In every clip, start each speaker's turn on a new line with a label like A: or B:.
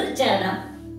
A: சேனம்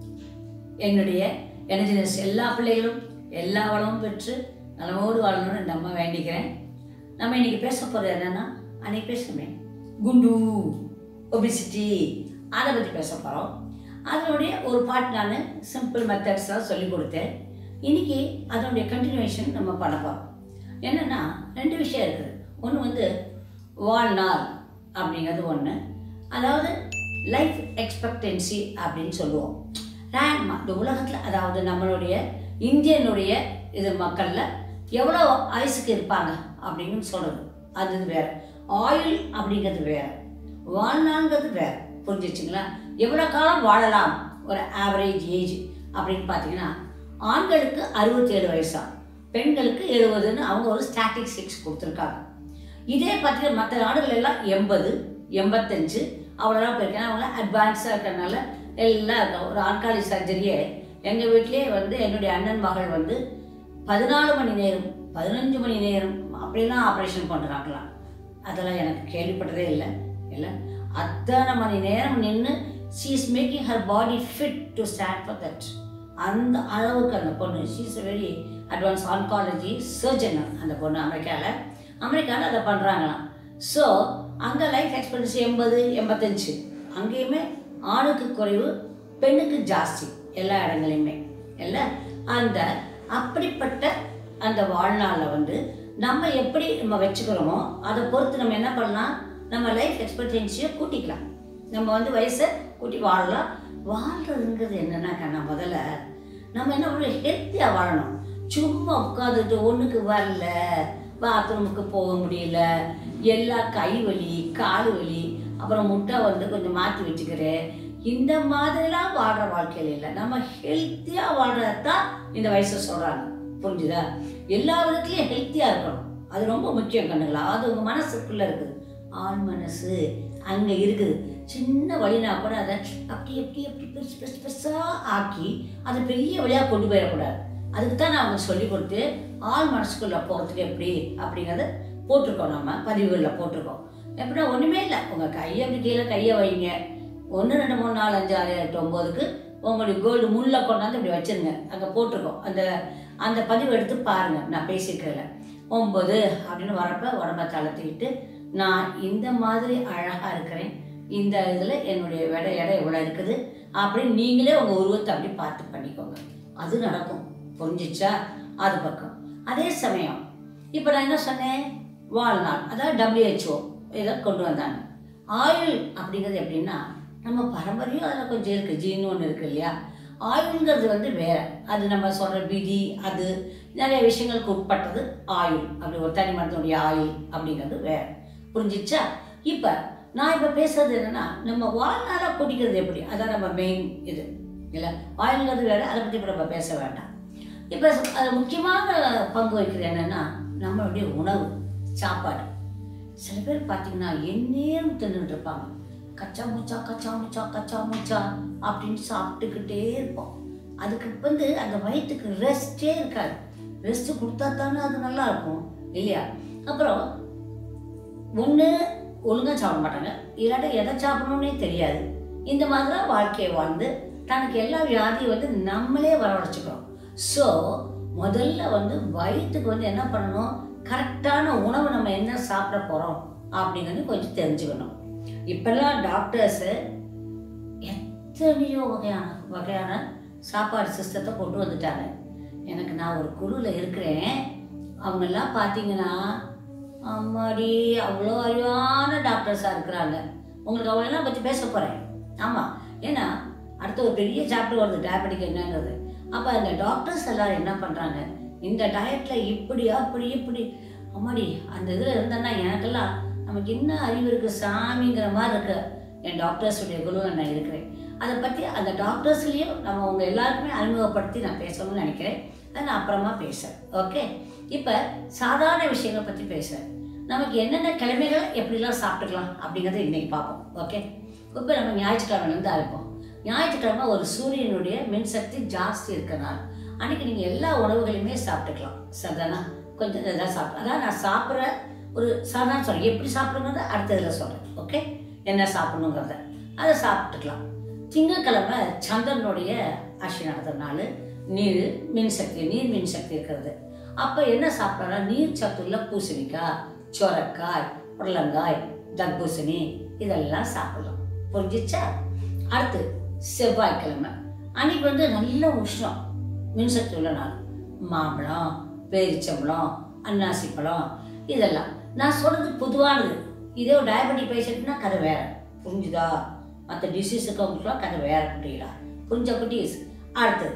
A: என்னுடைய எனர்ஜினஸ் எல்லா பிள்ளைகளும் எல்லா வளமும் பெற்று நலமோடு வாழணும்னு இந்த அம்மா வேண்டிக்கிறேன். நம்ம இன்னைக்கு பேச போகிறது என்னன்னா, அன்னைக்கு பேசுமே குண்டு ஒபிசிட்டி அதை பற்றி பேச போகிறோம். அதனுடைய ஒரு பார்ட் நான் சிம்பிள் மெத்தட்ஸ்லாம் சொல்லி கொடுத்தேன். இன்னைக்கு அதனுடைய கண்டினியூஷன் நம்ம பண்ண போகிறோம். என்னென்னா 2 விஷயம் இருக்குது. ஒன்று வந்து வாழ்நாள் அப்படிங்கிறது ஒன்று, அதாவது லைஃப் எக்ஸ்பெக்டன்சி அப்படின்னு சொல்லுவோம். இந்த உலகத்தில், அதாவது நம்மளுடைய இந்தியனுடைய இது மக்களில் எவ்வளோ ஆயுசுக்கு இருப்பாங்க அப்படின்னு சொல்கிறது, அது வேறு. ஆயுள் அப்படிங்கிறது வேறு, வாழ்நாள்ங்கிறது வேறு. புரிஞ்சிச்சுங்களா? எவ்வளோ காலம் வாழலாம் ஒரு ஆவரேஜ் ஏஜ் அப்படின்னு பார்த்தீங்கன்னா, ஆண்களுக்கு 67 வயசா, பெண்களுக்கு 70ன்னு அவங்க ஒரு ஸ்டாட்டிஸ்டிக்ஸ் கொடுத்துருக்காங்க. இதே பார்த்தீங்கன்னா மற்ற நாடுகள் எல்லாம் 80, 85 அவ்வளோதான் போயிருக்கேன். அவங்களாம் அட்வான்ஸாக இருக்கிறதுனால எல்லாம் இருக்கும். ஒரு ஆன்காலஜி சர்ஜரியே எங்கள் வீட்லேயே வந்து என்னுடைய அண்ணன் மகள் வந்து 14 மணி நேரம் 15 மணி நேரம் அப்படிலாம் ஆப்ரேஷன் பண்ணுறாங்களாம். அதெல்லாம் எனக்கு கேள்விப்பட்டதே இல்லை. அத்தனை மணி நேரம் நின்று she is making her body fit to stand for that. அந்த அளவுக்கு அந்த பொண்ணு, she is a very advanced oncology surgeon. அந்த பொண்ணு அமெரிக்காவில் அதை பண்ணுறாங்களாம். ஸோ அங்கே லைஃப் எக்ஸ்பெக்டன்சி 80, 85. அங்கேயுமே ஆணுக்கு குறைவு, பெண்ணுக்கு ஜாஸ்தி எல்லா இடங்களையுமே. இல்லை, அந்த அப்படிப்பட்ட அந்த வாழ்நாளில் வந்து நம்ம எப்படி நம்ம வச்சுக்கிறோமோ அதை பொறுத்து நம்ம என்ன பண்ணலாம், நம்ம லைஃப் எக்ஸ்பெக்டன்சியை கூட்டிக்கலாம். நம்ம வந்து வயசை கூட்டி வாழலாம். வாழ்றதுங்கிறது என்னன்னாக்கா, முதல்ல நம்ம என்ன பண்ண, ஹெல்த்தியாக வாழணும். சும்மா உட்காந்துட்டு ஒன்றுக்கு வரல, பாத்ரூமுக்கு போக முடியல, எல்லா கை வலி கால் வலி, அப்புறம் முட்டை வந்து கொஞ்சம் மாற்றி வச்சுக்கிறேன், இந்த மாதிரிலாம் வாழ்கிற வாழ்க்கையில் இல்லை. நம்ம ஹெல்த்தியாக வாழ்கிறதான் இந்த வயசை சொல்கிறாங்க. புரிஞ்சுதா? எல்லா விதத்துலையும் ஹெல்த்தியாக இருக்கணும். அது ரொம்ப முக்கியம் கண்ணுங்களா. அது உங்கள் மனசுக்குள்ளே இருக்குது. ஆண் மனசு அங்கே இருக்குது. சின்ன வழினா கூட அதை அப்படி பெருசாக ஆக்கி அதை பெரிய வழியாக கொண்டு போயிடக்கூடாது. அதுக்கு தான் நான் அவங்க சொல்லி கொடுத்து ஆள் மனசுக்குள்ளே போகிறதுக்கு எப்படி அப்படிங்கிறத போட்டிருக்கோம். நம்ம பதிவுகளில் போட்டிருக்கோம். எப்படின்னா ஒன்றுமே இல்லை, உங்கள் கையை அப்படி கீழே கையை வைங்க. 1, 2, 3, 4, 5, 6, 7, 8, 9க்கு உங்களுடைய கோல்டு முள்ளை கொண்டாந்து இப்படி வச்சுருங்க. அங்கே போட்டிருக்கோம். அந்த பதிவு எடுத்து பாருங்கள். நான் பேசிக்கிறேன் 9 அப்படின்னு வரப்போ உடம்பை தளர்த்திக்கிட்டு, நான் இந்த மாதிரி அழகாக இருக்கிறேன், இந்த இதில் என்னுடைய எடை எவ்வளோ இருக்குது அப்படின்னு நீங்களே உங்கள் உருவத்தை அப்படி பார்த்து பண்ணிக்கோங்க. அது நடக்கும். புரிஞ்சிச்சா? அது பக்கம். அதே சமயம் இப்போ நான் என்ன சொன்னேன், வாழ்நாள், அதாவது WHO இதை கொண்டு வந்தாங்க. ஆயுள் அப்படிங்கிறது எப்படின்னா, நம்ம பரம்பரையும் அதில் கொஞ்சம் இருக்குது, ஜீன் ஒன்று இருக்குது இல்லையா. ஆயுள்ங்கிறது வந்து வேறு. அது நம்ம சொல்கிற விதி, அது நிறைய விஷயங்களுக்கு உட்பட்டது ஆயுள். அப்படி ஒரு தனி மனிதனுடைய ஆயுள் அப்படிங்கிறது வேறு. புரிஞ்சிச்சா? இப்போ நான் இப்போ பேசுறது என்னென்னா, நம்ம வாழ்நாளாக கூட்டிக்கிறது எப்படி, அதான் நம்ம மெயின் இது இல்லை. ஆயுள்ங்கிறது வேறு, அதை பற்றி இப்போ நம்ம பேச வேண்டாம். இப்போ அது முக்கியமான பங்கு வகிக்கிறது என்னென்னா, நம்மளுடைய உணவு, சாப்பாடு. சில பேர் பார்த்தீங்கன்னா எந்நேரம் தின்னுட்டு இருப்பாங்க. கச்சா மூச்சா அப்படின்னு சாப்பிட்டுக்கிட்டே இருப்போம். அதுக்கு வந்து அந்த வயிற்றுக்கு ரெஸ்டே இருக்காது. ரெஸ்ட்டு கொடுத்தா தானே அது நல்லா இருக்கும் இல்லையா? அப்புறம் ஒன்று ஒழுங்காக சாப்பிட மாட்டாங்க, இல்லாட்ட எதை சாப்பிடணுன்னே தெரியாது. இந்த மாதிரிலாம் வாழ்க்கையை வாழ்ந்து தனக்கு எல்லா வியாதியும் வந்து நம்மளே வரவழைச்சிக்கிறோம். ஸோ முதல்ல வந்து வயிற்றுக்கு வந்து என்ன பண்ணணும், கரெக்டான உணவு நம்ம என்ன சாப்பிட போகிறோம் அப்படிங்கிறது கொஞ்சம் தெரிஞ்சுக்கணும். இப்போல்லாம் டாக்டர்ஸு எத்தனையோ வகையான சாப்பாடு சிஸ்டத்தை கொண்டு வந்துட்டாங்க. எனக்கு நான் ஒரு குழுவில் இருக்கிறேன். அவங்கெல்லாம் பார்த்தீங்கன்னா அம்மாடி அவ்வளோ அறிவான டாக்டர்ஸாக இருக்கிறாங்க. உங்களுக்கு அவங்களெல்லாம் பற்றி பேச போகிறேன். ஆமாம், ஏன்னா அடுத்த ஒரு பெரிய சாப்டர் வருது, டயபெட்டிக் என்னங்கிறது. அப்போ அந்த டாக்டர்ஸ் எல்லோரும் என்ன பண்ணுறாங்க, இந்த டயட்டில் இப்படி அம்மாடி அந்த இதில் இருந்தேன்னா எனக்கெல்லாம் நமக்கு என்ன அறிவு இருக்குது சாமிங்கிற மாதிரி இருக்கு. என் டாக்டர்ஸுடைய குழுவில் நான் இருக்கிறேன். அதை பற்றி அந்த டாக்டர்ஸ்லேயும் நம்ம அவங்க எல்லாருக்குமே அறிமுகப்படுத்தி நான் பேசணும்னு நினைக்கிறேன். அதை நான் அப்புறமா பேசுகிறேன். ஓகே, இப்போ சாதாரண விஷயங்களை பற்றி பேசுகிறேன். நமக்கு என்னென்ன கிழமைகள் எப்படிலாம் சாப்பிட்டுக்கலாம் அப்படிங்கிறத இன்றைக்கி பார்ப்போம். ஓகே, இப்போ நம்ம ஞாயிற்றுக்கிழமைலேருந்து ஆரம்பிப்போம். ஞாயிற்றுக்கிழமை ஒரு சூரியனுடைய மின்சக்தி ஜாஸ்தி இருக்கிறனால அன்றைக்கி நீங்கள் எல்லா உணவுகளையுமே சாப்பிட்டுக்கலாம். சரிதானா? கொஞ்சம் இதெல்லாம் சாப்பிட்டு, அதான் நான் சாப்பிட்ற ஒரு சாதாரண சொல்கிறேன். எப்படி சாப்பிடுங்கிறத அடுத்த இதில் சொல்கிறேன். ஓகே, என்ன சாப்பிடணுங்கிறத அதை சாப்பிட்டுக்கலாம். திங்கக்கிழமை சந்திரனுடைய ஆட்சி நடத்துற நாள். நீர் மின்சக்தி இருக்கிறது. அப்போ என்ன சாப்பிடலாம்? நீர் சத்துள்ள பூசணிக்காய், சொரக்காய், புடலங்காய், தர்பூசணி இதெல்லாம் சாப்பிடலாம். புரிஞ்சிச்சா? அடுத்து செவ்வாய்க்கிழமை அன்னைக்கு நல்ல உஷ்ணம், மின்சக்தி உள்ள நாள். மாம்பழம், பேரிச்சம்பழம், அன்னாசி பழம் இதெல்லாம் நான் சொல்றது பொதுவானது. இதே ஒரு டயபெட்டிக் பேஷண்ட்னா கதை வேற. புரிஞ்சுதா? மற்ற டிசீஸுக்கு அவங்களுக்குலாம் கதை வேற குட்டிகளா. புரிஞ்ச குட்டீஸ்? அடுத்தது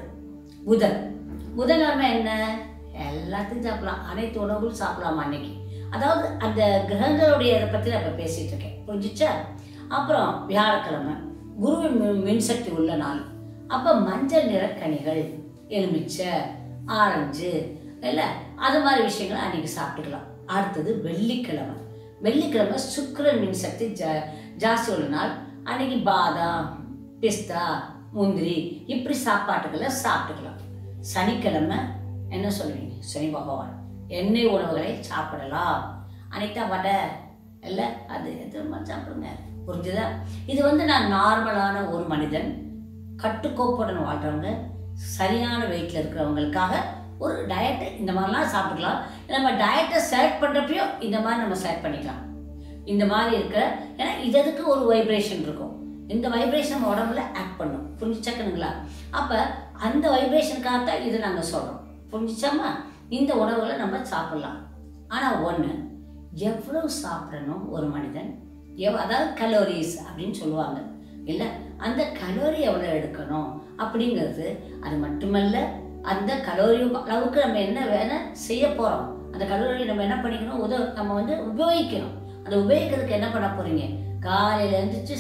A: புதன்கிழமை என்ன? எல்லாத்தையும் சாப்பிடலாம், அனைத்து உணவுகளும் சாப்பிடலாம் அன்னைக்கு. அதாவது அந்த கிரகங்களுடைய இதை பற்றி நான் இப்போ பேசிட்டு இருக்கேன். புரிஞ்சிச்சா? அப்புறம் வியாழக்கிழமை குருவின் மின்சக்தி உள்ள நாள். அப்போ மஞ்சள் நிற கனிகள், எலுமிச்சை, ஆரஞ்சு இல்லை அது மாதிரி விஷயங்கள் அன்னைக்கு சாப்பிட்டுக்கலாம். அடுத்தது வெள்ளிக்கிழமை சுக்கிரன் மின்சக்தி ஜாஸ்தி உள்ள நாள். அன்னைக்கு பாதாம், பிஸ்தா, முந்திரி இப்படி சாப்பாட்டுகளை சாப்பிட்டுக்கலாம். சனிக்கிழமை என்ன சொல்லுவீங்க? சனி பகவான் எண்ணெய் உணவுகளை சாப்பிடலாம். அன்னைக்கு தான் வடை இல்லை அது எதுவுமா சாப்பிடுங்க. புரிஞ்சுதா? இது நான் நார்மலான ஒரு மனிதன், கட்டுக்கோப்புடன் வாழ்றவங்க, சரியான வெயிட்ல இருக்கிறவங்களுக்காக ஒரு டயட்டை இந்த மாதிரிலாம் சாப்பிட்டுக்கலாம். நம்ம டயட்டை செலக்ட் பண்ணுறப்பையும் இந்த மாதிரி நம்ம செலக்ட் பண்ணிக்கலாம். இந்த மாதிரி இருக்கிற, ஏன்னா இதுக்கு ஒரு வைப்ரேஷன் இருக்கும். இந்த வைப்ரேஷன் நம்ம உடம்புல ஆக்ட் பண்ணும். புரிஞ்சுச்சக்கணுங்களா? அப்போ அந்த வைப்ரேஷனுக்காக தான் இதை நாங்கள் சொல்கிறோம். புரிஞ்சிச்சாமா? இந்த உணவுகளை நம்ம சாப்பிடலாம். ஆனால் ஒன்று, எவ்வளவு சாப்பிடணும் ஒரு மனிதன், அதாவது கலோரிஸ் அப்படின்னு சொல்லுவாங்க இல்லை, அந்த கலோரி எவ்வளோ எடுக்கணும் அப்படிங்கிறது. அது மட்டுமல்ல, அந்த கலோரி அளவுக்கு நம்ம என்ன வேலை செய்ய போகிறோம், அந்த கலோரி நம்ம என்ன பண்ணிக்கணும், நம்ம உபயோகிக்கணும். அந்த உபயோகிக்கிறதுக்கு என்ன பண்ண போகிறீங்க? காலையில் எழுந்திரிச்சு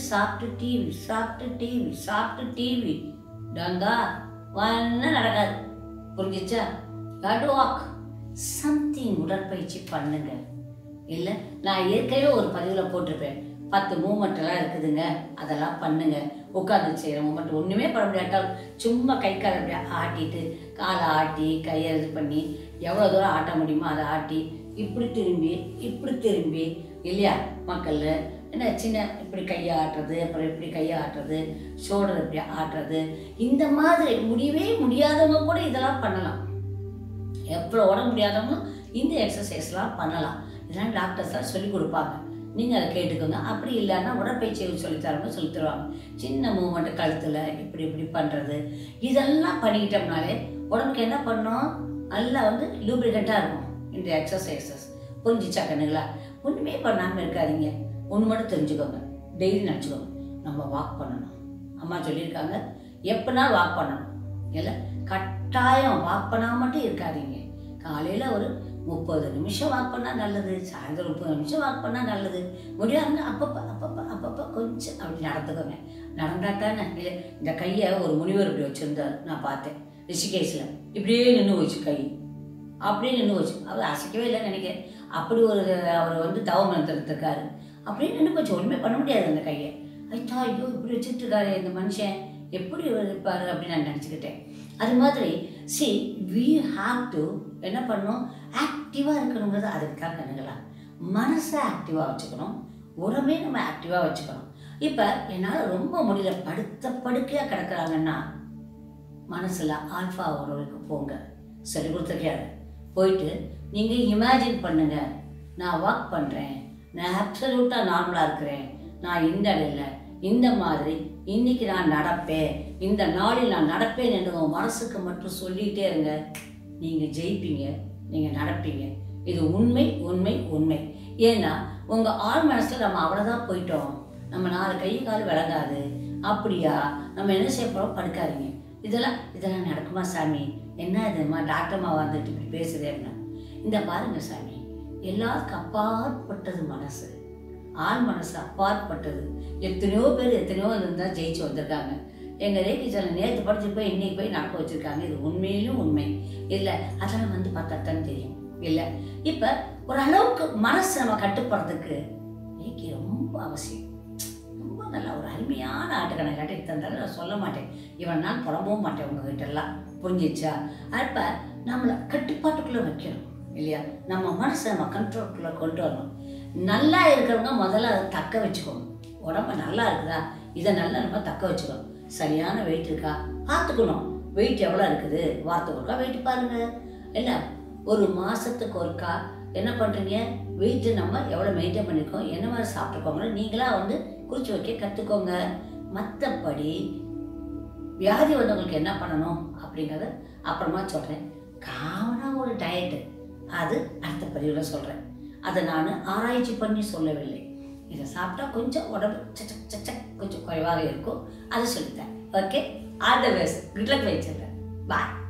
A: சாப்பிட்டு டிவி டங்கா ஒன்றும் நடக்காது. புரிஞ்சிச்சா? காட் வாக் சம்திங், உடற்பயிற்சி பண்ணுங்க. இல்லை, நான் ஏற்கனவே ஒரு பதிவில் போட்டிருப்பேன், 10 மூமெண்ட் எல்லாம் இருக்குதுங்க, அதெல்லாம் பண்ணுங்க. உட்காந்து செய்கிற மூமெண்ட் ஒன்றுமே பண்ண முடியாட்டால் சும்மா கை காலை அப்படியே ஆட்டிட்டு, காலை ஆட்டி கையை இது பண்ணி எவ்வளோ தூரம் ஆட்ட முடியுமோ அதை ஆட்டி இப்படி திரும்பி இல்லையா மக்கள் என்ன சின்ன இப்படி கையை ஆட்டுறது, அப்புறம் இப்படி கையை ஆட்டுறது, ஷோல்டர் இப்படி ஆட்டுறது, இந்த மாதிரி முடியவே முடியாதவங்க கூட இதெல்லாம் பண்ணலாம். எவ்வளோ உடம்பு முடியாதவங்க இந்த எக்ஸசைஸ்லாம் பண்ணலாம். இதெல்லாம் டாக்டர்ஸ்லாம் சொல்லிக் கொடுப்பாங்க. நீங்கள் அதை கேட்டுக்கோங்க. அப்படி இல்லைன்னா உடற்பயிற்சி சொல்லித்தரவங்க சொல்லித்தருவாங்க. சின்ன மூமெண்ட்டு கழுத்தில் இப்படி பண்ணுறது, இதெல்லாம் பண்ணிக்கிட்டோம்னாலே உடம்புக்கு என்ன பண்ணோம், நல்லா லூப்ரிகண்ட்டாக இருக்கும் இந்த எக்ஸசைசஸ். புரிஞ்சிச்சா கண்ணுங்களா? ஒன்றுமே பண்ணாமல் இருக்காதீங்க. ஒன்று மட்டும் தெரிஞ்சுக்கோங்க, டெய்லி நினச்சிக்கோங்க, நம்ம வாக் பண்ணணும். அம்மா சொல்லியிருக்காங்க, எப்போனாலும் வாக் பண்ணணும். இல்லை, கட்டாயம் வாக் பண்ணால் மட்டும் இருக்காதீங்க. காலையில் ஒரு 30 நிமிஷம் வாக் பண்ணால் நல்லது, சாயந்தரம் 30 நிமிஷம் வாக் பண்ணால் நல்லது. முடியாதுங்க அப்பப்போ கொஞ்சம் அப்படி நடந்துக்கோங்க. நடந்தால் தானே. இல்லை, இந்த கையை ஒரு முனிவர் இப்படி வச்சுருந்தார், நான் பார்த்தேன் ரிஷிகேஷில். இப்படியே நின்று வச்சு கை அப்படியே நின்று வச்சு, அவர் அசைக்கவே இல்லைன்னு நினைக்கிறேன். அப்படி அவர் தவம் இருந்திருக்காரு. அப்படியே நின்று போச்சு, ஒன்றுமே பண்ண முடியாது அந்த கையை. ஐயோ இப்படி வச்சுட்டு இருக்காரு இந்த மனுஷன், எப்படி இருப்பார் அப்படின்னு நான் நினச்சிக்கிட்டேன். அது மாதிரி we have to என்ன பண்ணணும், ஆக்டிவாக இருக்கணுங்கிறது. அதுக்காக கண்ணுங்களா, மனசை ஆக்டிவாக வச்சுக்கணும், உடம்பே நம்ம ஆக்டிவாக வச்சுக்கணும். இப்போ என்னால் ரொம்ப முடியல, படுக்கையாக கிடக்குறாங்கன்னா மனசில் ஆல்ஃபா உறவுக்கு போங்க, சொல்லி கொடுத்துருக்காரு. போயிட்டு நீங்கள் இமேஜின் பண்ணுங்க, நான் வாக் பண்ணுறேன், நான் அப்சல்யூட்டாக நார்மலாக இருக்கிறேன், நான் இந்த இடையில் இந்த மாதிரி இன்னைக்கு நான் நடப்பேன், இந்த நாளில் நான் நடப்பேன் என்று உங்கள் மனசுக்கு மட்டும் சொல்லிகிட்டே இருங்க. நீங்கள் ஜெயிப்பீங்க, நீங்கள் நடப்பீங்க. இது உண்மை உண்மை உண்மை. ஏன்னா உங்கள் ஆள் மனசில் நம்ம அவ்வளோதான் போயிட்டோம், நம்ம 4 கை கால் விளங்காது, அப்படியா நம்ம என்ன செய்ய போகிறோம், படுக்காதீங்க. இதெல்லாம் நடக்குமா சாமி, என்ன இதுமா டாக்டர்மா வந்துட்டு இப்படி பேசுகிறேன்னா, இந்த பாருங்க சாமி, எல்லாருக்கும் அப்பாற்பட்டது மனசு, ஆள் மனசு அப்பாற்பட்டது. எத்தனையோ பேர் எத்தனையோ இருந்தால் ஜெயிச்சு வந்திருக்காங்க. எங்கள் ரேக்கி சேனல் நேற்று படிச்சு போய் இன்னைக்கு போய் நடக்க வச்சுருக்காங்க. இது உண்மையிலும் உண்மை இல்லை, அதெல்லாம் பார்த்தா தான் தெரியும் இல்லை. இப்போ ஓரளவுக்கு மனசு நம்ம கட்டுப்படுறதுக்கு ரேக்கி ரொம்ப அவசியம். ரொம்ப நல்லா ஒரு அருமையான ஆட்டுக்கணக்கு காட்டி தந்தாலும் நான் சொல்ல மாட்டேன், இவன் நான் புலம்பவும் மாட்டேன் உங்ககிட்ட எல்லாம். புரிஞ்சிச்சா? அப்போ நம்மளை கட்டுப்பாட்டுக்குள்ளே வைக்கணும் இல்லையா, நம்ம மனசை நம்ம கண்ட்ரோலுக்குள்ளே கொண்டு வரணும். நல்லா இருக்கிறவங்க முதல்ல அதை தக்க வச்சுக்கோங்க. உடம்பு நல்லா இருக்குதா, இதை நல்லா நம்ம தக்க வச்சுக்கணும். சரியான வெயிட் இருக்கா பார்த்துக்கணும். வெயிட் எவ்வளோ இருக்குது வாரத்துக்கு ஒருக்கா வெயிட் பாருங்கள். என்ன ஒரு மாதத்துக்கு ஒருக்கா என்ன பண்ணுறீங்க, வெயிட்டு நம்ம எவ்வளோ மெயின்டைன் பண்ணியிருக்கோம், என்ன மாதிரி சாப்பிட்ருக்கோங்களோ நீங்களாக வந்து குறித்து வைக்க கற்றுக்கோங்க. மற்றபடி வியாதி வந்தவங்களுக்கு என்ன பண்ணணும் அப்படிங்கிறத அப்புறமா சொல்கிறேன். காமனாக ஒரு டயட்டு அது அடுத்த பதிவில் சொல்கிறேன். அதை நான் ஆராய்ச்சி பண்ணி சொல்லவில்லை. இதை சாப்பிட்டா கொஞ்சம் உடம்பு சச்சக் கொஞ்சம் குறைவாக இருக்கும், அதை சொல்லித்தேன். Okay, all the best. Good luck வச்சிடுறேன். பாய்.